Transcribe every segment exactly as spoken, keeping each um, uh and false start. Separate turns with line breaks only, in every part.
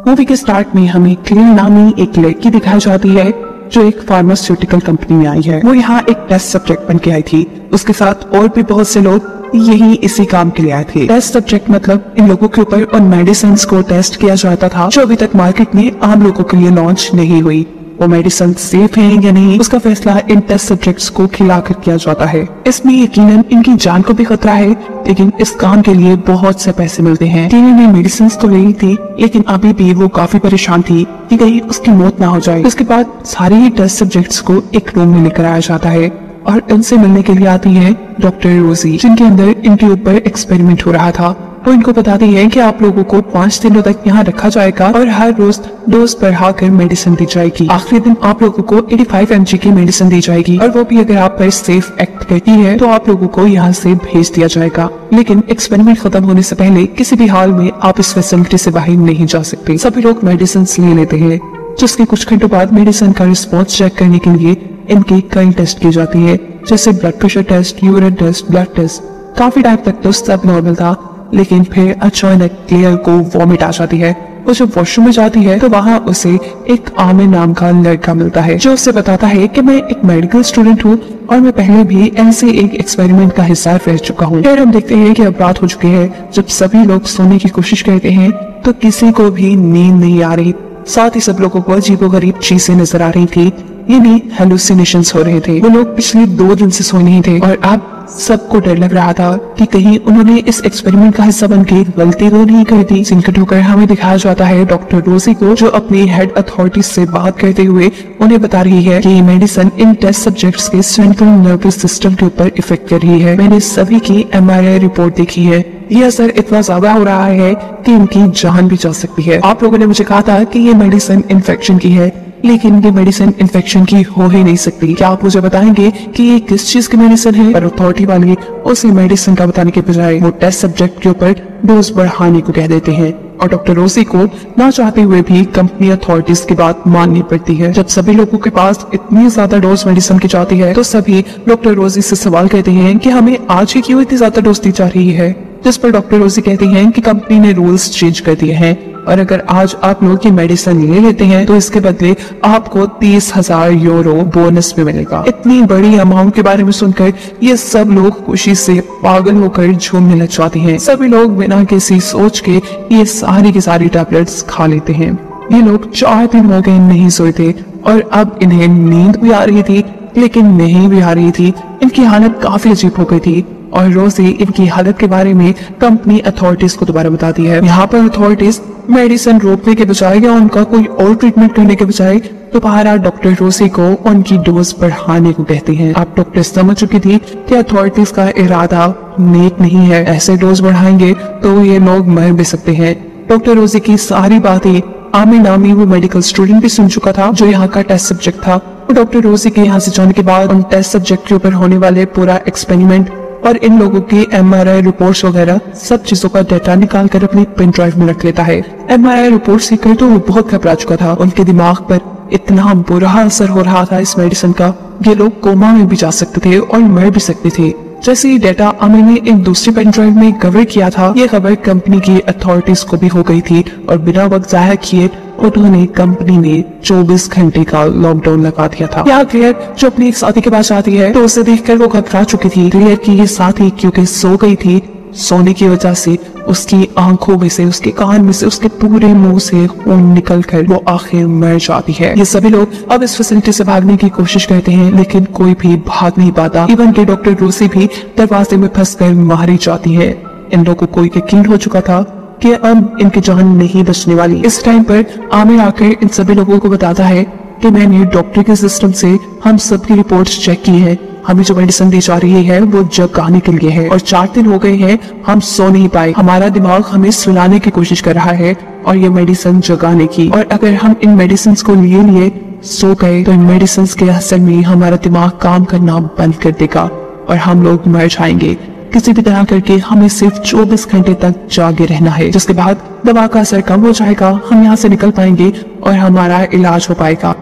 Movie के start में हमें क्लेयर नामी एक लड़की दिखाई जाती है जो एक फार्मास्यूटिकल कंपनी में आई है। वो यहाँ एक टेस्ट सब्जेक्ट बन के आई थी। उसके साथ और भी बहुत से लोग यही इसी काम के लिए आए थे। टेस्ट सब्जेक्ट मतलब इन लोगों के ऊपर उन मेडिसिन को टेस्ट किया जाता था जो अभी तक मार्केट में आम लोगों के लिए लॉन्च नहीं हुई। वो मेडिसिन सेफ है या नहीं उसका फैसला इन टेस्ट सब्जेक्ट्स को खिलाकर किया जाता है। इसमें यकीनन इनकी जान को भी खतरा है, लेकिन इस काम के लिए बहुत से पैसे मिलते हैं। टीना ने मेडिसिन तो ले ली थी, लेकिन अभी भी वो काफी परेशान थी कि कहीं उसकी मौत ना हो जाए। उसके बाद सारे ही टेस्ट सब्जेक्ट्स को एक रूम में लेकर आया जाता है और उनसे मिलने के लिए आती है डॉक्टर रोजी, जिनके अंदर इनके ऊपर एक्सपेरिमेंट हो रहा था। वो इनको बताती है कि आप लोगों को पाँच दिनों तक यहाँ रखा जाएगा और हर रोज डोज बढ़ाकर मेडिसिन दी जाएगी। आखिरी दिन आप लोगों को पचासी एम जी की मेडिसिन दी जाएगी और वो भी अगर आप पर सेफ एक्ट करती है तो आप लोगों को यहाँ से भेज दिया जाएगा। लेकिन एक्सपेरिमेंट खत्म होने से पहले किसी भी हाल में आप इस फैसिलिटी से बाहर नहीं जा सकते। सभी लोग मेडिसिन ले लेते हैं, जिसके कुछ घंटों बाद मेडिसिन का रिस्पॉन्स चेक करने के लिए इनकी कई टेस्ट की जाती है, जैसे blood pressure test, urine test, blood test. काफी टाइम तक तो सब नॉर्मल था, लेकिन फिर अचानक क्लेयर को वॉमिट आ जाती है। वो जब वॉशरूम में जाती है तो वहाँ उसे एक आमिर नाम का लड़का मिलता है जो उसे बताता है कि मैं एक मेडिकल स्टूडेंट हूँ और मैं पहले भी ऐसे एक एक्सपेरिमेंट का हिस्सा रह चुका हूँ। फिर हम देखते हैं कि अब रात हो चुकी है। जब सभी लोग सोने की कोशिश करते हैं तो किसी को भी नींद नहीं आ रही। साथ ही सब लोगों को अजीबोगरीब चीजें नजर आ रही थी, यानी हेलुसिनेशंस हो रहे थे। वो लोग पिछले दो दिन से सोए नहीं थे और अब सबको डर लग रहा था कि कहीं उन्होंने इस एक्सपेरिमेंट का हिस्सा बनके गलती तो नहीं कर दी। सिंकट होकर हमें दिखाया जाता है डॉक्टर रोजी को, जो अपनी हेड अथॉरिटीज से बात करते हुए उन्हें बता रही है कि मेडिसिन इन टेस्ट सब्जेक्ट्स के सेंट्रल नर्वस सिस्टम के ऊपर इफेक्ट कर रही है। मैंने सभी की एम आर आई रिपोर्ट देखी है, ये असर इतना ज्यादा हो रहा है कि इनकी जान भी जा सकती है। आप लोगों ने मुझे कहा था कि ये मेडिसिन इन्फेक्शन की है, लेकिन ये मेडिसिन इन्फेक्शन की हो ही नहीं सकती। क्या आप मुझे बताएंगे कि ये किस चीज की मेडिसिन है? पर अथॉरिटी वाले उसी मेडिसिन का बताने के बजाय वो टेस्ट सब्जेक्ट के ऊपर डोज बढ़ाने को कह देते हैं और डॉक्टर रोजी को ना चाहते हुए भी कंपनी अथॉरिटीज की बात माननी पड़ती है। जब सभी लोगों के पास इतनी ज्यादा डोज मेडिसिन की जाती है तो सभी डॉक्टर रोजी से सवाल करते हैं कि हमें आज ही क्यों इतनी ज्यादा डोज दी जा रही है, जिस पर डॉक्टर रोजी कहती हैं कि कंपनी ने रूल्स चेंज कर दिए हैं और अगर आज आप लोग की मेडिसिन ले लेते हैं तो इसके बदले आपको तीस हजार यूरो बोनस में मिलेगा। इतनी बड़ी अमाउंट के बारे में सुनकर ये सब लोग खुशी से पागल होकर झूमने लग जाते हैं। सभी लोग बिना किसी सोच के ये सारी की सारी टैबलेट्स खा लेते हैं। ये लोग चार दिन हो गए नहीं सोए थे और अब इन्हें नींद भी आ रही थी, लेकिन नहीं भी आ रही थी। इनकी हालत काफी अजीब हो गई थी और रोजी इनकी हालत के बारे में कंपनी अथॉरिटीज को दोबारा बताती है। यहाँ पर अथॉरिटीज मेडिसिन रोकने के बजाय या उनका कोई और ट्रीटमेंट करने के बजाय दोबारा डॉक्टर रोजी को उनकी डोज बढ़ाने को कहते हैं। अब डॉक्टर समझ चुकी थी कि अथॉरिटीज का इरादा नेक नहीं है, ऐसे डोज बढ़ाएंगे तो ये लोग मर भी सकते हैं। डॉक्टर रोजी की सारी बातें आमिर नामी वो मेडिकल स्टूडेंट भी सुन चुका था जो यहाँ का टेस्ट सब्जेक्ट था। डॉक्टर रोजी के यहाँ से जाने के बाद उन टेस्ट सब्जेक्ट के ऊपर होने वाले पूरा एक्सपेरिमेंट और इन लोगों की एम आर आई रिपोर्ट्स वगैरह सब चीजों का डाटा निकाल कर अपनी पेन ड्राइव में रख लेता है। एम आर आई रिपोर्ट सीखकर तो वो बहुत घबरा चुका था। उनके दिमाग पर इतना बुरा असर हो रहा था इस मेडिसिन का, ये लोग कोमा में भी जा सकते थे और मर भी सकते थे। जैसे ही डेटा आमिर ने एक दूसरी पेन ड्राइव में कवर किया था, ये खबर कंपनी की अथॉरिटीज को भी हो गई थी और बिना वक्त जाया किए उन्होंने कंपनी में चौबीस घंटे का लॉकडाउन लगा दिया था। यहाँ क्लियर जो अपनी एक साथी के पास आती है तो उसे देखकर वो घबरा चुकी थी। क्लियर की ये साथी क्योंकि सो गई थी, सोने की वजह से उसकी आंखों में से, उसके कान में से, उसके पूरे मुंह से खून निकल कर वो आखिर मर जाती है। ये सभी लोग अब इस फैसिलिटी से भागने की कोशिश करते हैं, लेकिन कोई भी भाग नहीं पाता। इवन के डॉक्टर रोसी भी दरवाजे में फंसकर मारी जाती है। इन लोगों को यकीन हो चुका था कि अब इनकी जान नहीं बचने वाली। इस टाइम पर आमिर आकर इन सभी लोगों को बताता है कि मैंने डॉक्टर के सिस्टम से हम सबकी रिपोर्ट्स चेक की है, हमें जो मेडिसिन दी जा रही है वो जगाने के लिए है और चार दिन हो गए हैं हम सो नहीं पाए। हमारा दिमाग हमें सुलाने की कोशिश कर रहा है और ये मेडिसिन जगाने की, और अगर हम इन मेडिसिन को लिए लिए सो गए तो इन मेडिसिन के असर में हमारा दिमाग काम करना बंद कर देगा और हम लोग मर जाएंगे। किसी भी तरह करके हमें सिर्फ चौबीस घंटे तक जागे रहना है, जिसके बाद दवा का असर कम हो जाएगा, हम यहाँ से निकल पाएंगे और हमारा इलाज हो पाएगा।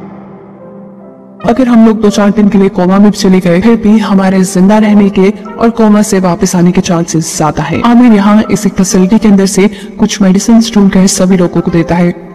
अगर हम लोग दो चार दिन के लिए कोमा में चले गए फिर भी हमारे जिंदा रहने के और कोमा से वापस आने के चांसेस ज्यादा है। आमिर यहाँ इस फैसिलिटी के अंदर से कुछ मेडिसिन ढूंढ कर सभी लोगों को देता है।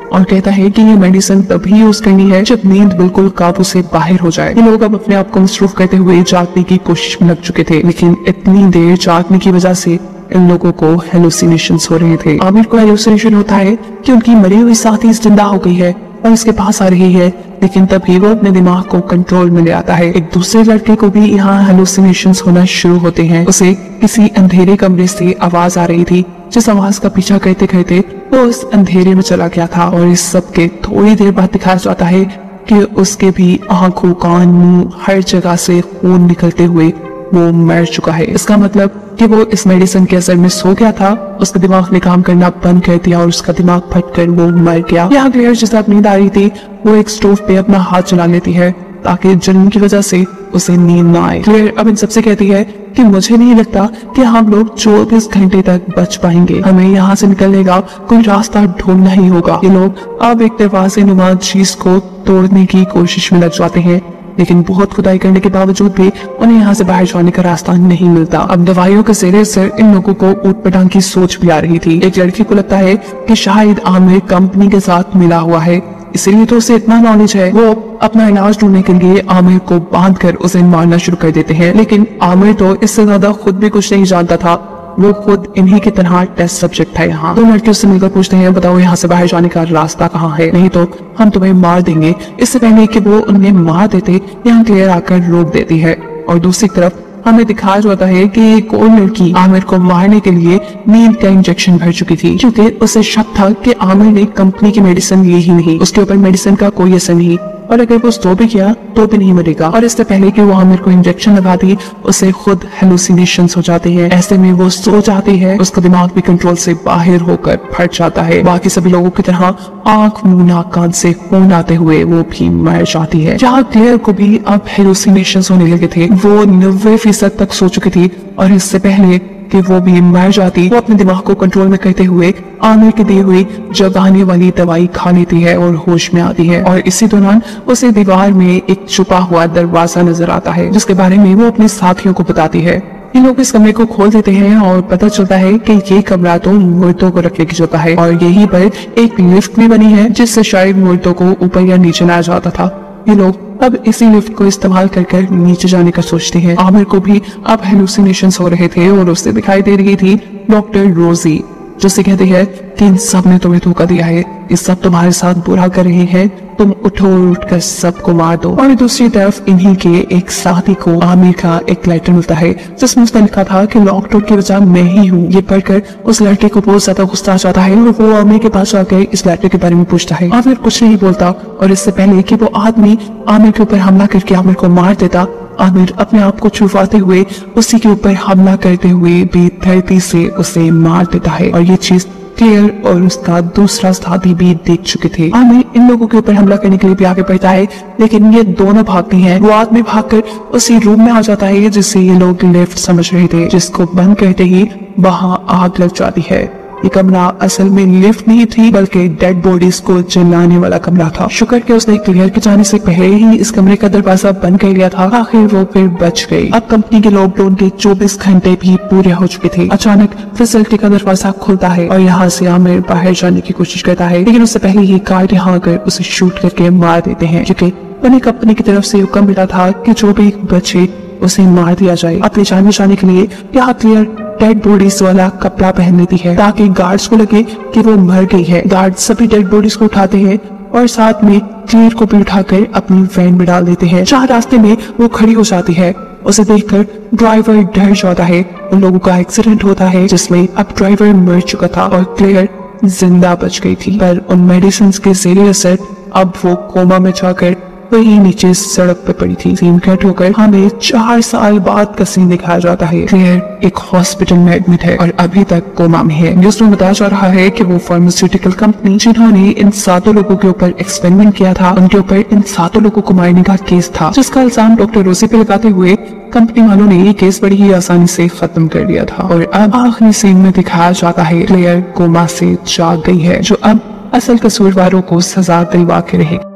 और कहता है कि ये मेडिसिन तभी यूज करनी है जब नींद बिल्कुल काबू से बाहर हो जाए। ये लोग अब अपने आप को मसरूफ करते हुए जागने की कोशिश में लग चुके थे, लेकिन इतनी देर जागने की वजह से इन लोगों को हेलुसिनेशंस हो रहे थे। आमिर को हेलुसिनेशन होता है कि उनकी मरी हुई साथी जिंदा हो गई है और इसके पास आ रही है, लेकिन तभी वो अपने दिमाग को कंट्रोल में ले आता है। एक दूसरे लड़के को भी यहाँ हेलुसिनेशंस होना शुरू होते हैं। उसे किसी अंधेरे कमरे से आवाज आ रही थी, जिस आवाज का पीछा करते करते वो उस अंधेरे में चला गया था। और इस सब के थोड़ी देर बाद दिखाया जाता है कि उसके भी आंखों, कान, मुंह, हर जगह से खून निकलते हुए वो मर चुका है। इसका मतलब कि वो इस मेडिसिन के असर में सो गया था, उसका दिमाग ने काम करना बंद कर दिया और उसका दिमाग फटकर वो मर गया। यहाँ क्लियर जिसे नींद आ रही थी वो एक स्टोव पे अपना हाथ चला लेती है ताकि जलन की वजह से उसे नींद ना आए। क्लियर अब इन सबसे कहती है कि मुझे नहीं लगता कि हम लोग चौबीस घंटे तक बच पाएंगे, हमें यहाँ से निकलने का कोई रास्ता ढूंढना ही होगा। ये लोग अब एक दरवाजे नुमा चीज को तोड़ने की कोशिश में लग जाते हैं, लेकिन बहुत खुदाई करने के बावजूद भी उन्हें यहाँ से बाहर जाने का रास्ता नहीं मिलता। अब दवाइयों के जेर असर इन लोगों को ऊट पटांग की सोच भी आ रही थी। एक लड़की को लगता है कि शायद आमिर कंपनी के साथ मिला हुआ है, इसीलिए तो उसे इतना नॉलेज है। वो अपना इलाज ढूंढने के लिए आमिर को बांध कर उसे मारना शुरू कर देते हैं, लेकिन आमिर तो इससे ज्यादा खुद भी कुछ नहीं जानता था। वो खुद इन्हीं की तरह टेस्ट सब्जेक्ट था यहाँ। दो लड़के उससे मिलकर पूछते हैं, बताओ यहाँ से बाहर जाने का रास्ता कहाँ है, नहीं तो हम तुम्हें मार देंगे। इससे पहले कि वो उन्हें मार देते, यहाँ क्लियर आकर रोक देती है। और दूसरी तरफ हमें दिखाया जाता है कि एक और लड़की आमिर को मारने के लिए नींद का इंजेक्शन भर चुकी थी, क्योंकि उसे शक था कि आमिर ने कंपनी की मेडिसिन ली ही नहीं, उसके ऊपर मेडिसिन का कोई असर नहीं, और अगर वो सो भी किया तो भी नहीं मरेगा। और इससे पहले कि वो आमिर को इंजेक्शन लगा दी, उसे खुद हेलुसिनेशंस हो जाते हैं। ऐसे में वो सो जाती है, उसका दिमाग भी कंट्रोल से बाहर होकर फट जाता है। बाकी सभी लोगों की तरह आंख, मुंह, नाक, कान से खून आते हुए वो भी मर जाती है। जहाँ क्लियर को भी अब हेलुसिनेशंस होने लगे थे, वो नब्बे फीसद तक सो चुकी थी, और इससे पहले कि वो भी मर जाती, वो अपने दिमाग को कंट्रोल में करते हुए आमिर की दी हुई जगाने वाली दवाई खा लेती है और होश में आती है। और इसी दौरान उसे दीवार में एक छुपा हुआ दरवाजा नजर आता है, जिसके बारे में वो अपने साथियों को बताती है। ये लोग इस कमरे को खोल देते हैं और पता चलता है कि ये कमरा तो मुर्दों को रखने की जगह है, और यहीं पर एक लिफ्ट भी बनी है जिससे शायद मुर्दों को ऊपर या नीचे लाया जाता था। ये लोग अब इसी लिफ्ट को इस्तेमाल कर कर नीचे जाने का सोचते हैं। आमिर को भी अब हेलुसिनेशंस हो रहे थे और उसे दिखाई दे रही थी डॉक्टर रोजी, जो से कहती है कि इन सब ने तुम्हें धोखा दिया है, ये सब तुम्हारे साथ बुरा कर रहे हैं, तुम उठो और उठकर सबको मार दो। और दूसरी तरफ इन्हीं के एक साथी को आमिर का एक लेटर मिलता है जिसमें उसने लिखा था कि लॉकडाउन की वजह मैं ही हूँ। ये पढ़कर उस लड़के को बहुत ज्यादा गुस्सा आ जाता है और वो आमिर के पास जाकर इस लेटर के बारे में पूछता है। आमिर कुछ नहीं बोलता, और इससे पहले कि वो आदमी आमिर के ऊपर हमला करके आमिर को मार देता, आमिर अपने आप को छुपाते हुए उसी के ऊपर हमला करते हुए बेदर्दी से उसे मार देता है। और ये चीज क्लियर और उसका दूसरा साथी भी देख चुके थे। आमिर इन लोगों के ऊपर हमला करने के लिए भी आगे बढ़ता है, लेकिन ये दोनों भागते हैं। वो आदमी भागकर उसी रूम में आ जाता है जिसे ये लोग लिफ्ट समझ रहे थे, जिसको बंद करते ही वहाँ आग लग जाती है। ये कमरा असल में लिफ्ट नहीं थी, बल्कि डेड बॉडीज को जलाने वाला कमरा था। शुक्र के उसने क्लियर के जाने से पहले ही इस कमरे का दरवाजा बंद कर लिया था। आखिर वो फिर बच गई। अब कंपनी के लॉकडाउन के चौबीस घंटे भी पूरे हो चुके थे। अचानक फैसिलिटी का दरवाजा खुलता है और यहाँ से आमिर बाहर जाने की कोशिश करता है, लेकिन उससे पहले ही गार्ड यहाँ आकर उसे शूट करके मार देते हैं, क्योंकि उन्हें कंपनी की तरफ से हुक्म मिला था कि जो भी बचे उसे मार दिया जाए। अपने जान बचाने के लिए यहाँ क्लियर डेड बॉडीज वाला कपड़ा पहन लेती है ताकि गार्ड्स को लगे कि वो मर गई है। गार्ड्स सभी डेड बॉडीज को उठाते हैं और साथ में क्लियर को भी उठाकर अपनी वैन में डाल देते हैं। जहाँ रास्ते में वो खड़ी हो जाती है, उसे देखकर ड्राइवर डर जाता है। उन लोगों का एक्सीडेंट होता है जिसमें अब ड्राइवर मर चुका था और क्लियर जिंदा बच गई थी, पर उन मेडिसिन के जेर असर अब वो कोमा में जाकर वही नीचे सड़क पे पड़ी थी। सीन कट होकर हमें चार साल बाद का सीन दिखाया जाता है। क्लियर एक हॉस्पिटल में एडमिट है और अभी तक कोमा में है। न्यूज़ में बताया जा रहा है कि वो फार्मास्यूटिकल कंपनी जिन्होंने इन सातों लोगों के ऊपर एक्सपेरिमेंट किया था, उनके ऊपर इन सातों लोगों को मारने का केस था, जिसका इल्जाम डॉक्टर रोजी पे लगाते हुए कंपनी वालों ने ये केस बड़ी ही आसानी से खत्म कर दिया था। और अब आखिरी सीन में दिखाया जाता है क्लियर कोमा से जाग गई है, जो अब असल कसूरवारों को सजा दिलवा के रहेगी।